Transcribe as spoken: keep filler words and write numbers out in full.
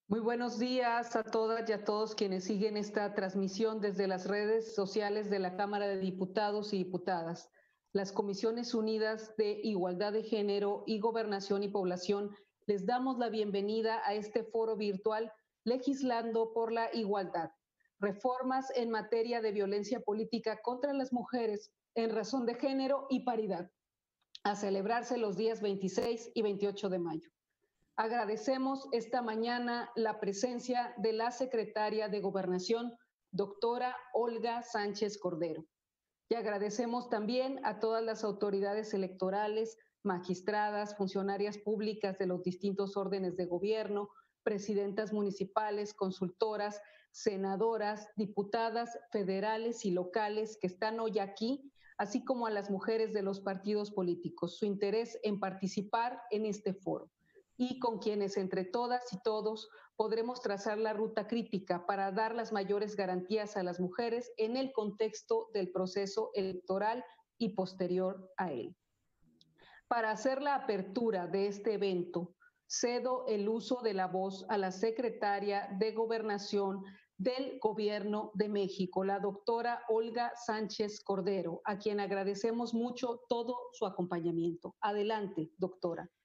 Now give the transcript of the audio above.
Muy buenos días a todas y a todos quienes siguen esta transmisión desde las redes sociales de la Cámara de Diputados y Diputadas. Las Comisiones Unidas de Igualdad de Género y Gobernación y Población les damos la bienvenida a este foro virtual Legislando por la Igualdad. Reformas en materia de violencia política contra las mujeres en razón de género y paridad, a celebrarse los días veintiséis y veintiocho de mayo. Agradecemos esta mañana la presencia de la secretaria de Gobernación, doctora Olga Sánchez Cordero. Y agradecemos también a todas las autoridades electorales, magistradas, funcionarias públicas de los distintos órdenes de gobierno, presidentas municipales, consultoras, senadoras, diputadas federales y locales que están hoy aquí, así como a las mujeres de los partidos políticos, su interés en participar en este foro, y con quienes entre todas y todos podremos trazar la ruta crítica para dar las mayores garantías a las mujeres en el contexto del proceso electoral y posterior a él. Para hacer la apertura de este evento, cedo el uso de la voz a la secretaria de Gobernación del Gobierno de México, la doctora Olga Sánchez Cordero, a quien agradecemos mucho todo su acompañamiento. Adelante, doctora.